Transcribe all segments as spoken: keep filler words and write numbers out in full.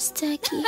That's tacky.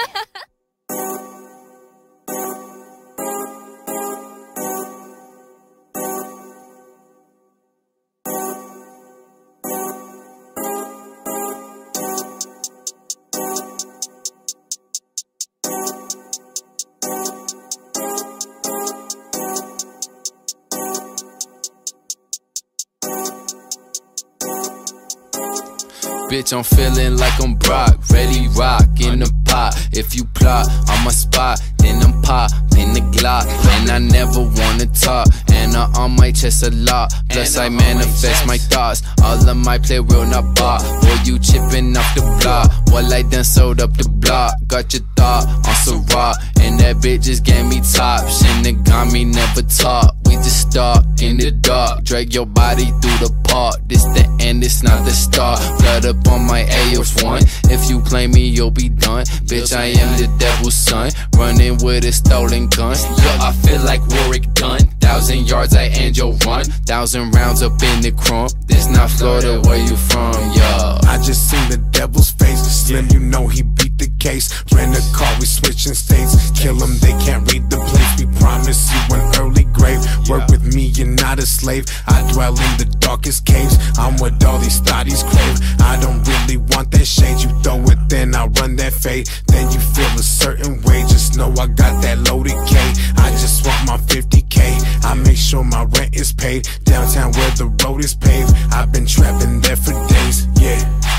Bitch, I'm feeling like I'm Brock, ready rock in the pot. If you plot on my spot, then I'm pop in the Glock. And I never wanna talk, and I on my chest a lot. Plus I manifest my thoughts, all of my play real not bought. Boy, you chipping off the block, well I done sold up the block. Got your thought on some raw, and that bitch just gave me tops. And it got me never talk, we just start in the dark. Drag your body through the park, this the end, it's not the start. Blood up on my A F one, if you play me you'll be done. Bitch, I am the devil's son, running with a stolen gun. Yeah, I feel like Warwick Dunn, thousand yards I end your run. Thousand rounds up in the crump, this not Florida, where you from, yeah. I just seen the devil's face, Slim, you know he beat the case. Rent a car, we switching states, kill them, they can't read the place. We promise you an early grave, work with me, you're not a slave. I dwell in the darkest caves, I'm what all these thotties crave. I don't really want that shade, you throw it, then I run that fade. Then you feel a certain way, just know I got that loaded K. I just want my fifty K, I make sure my rent is paid. Downtown where the road is paved, I've been trapping there for days, yeah.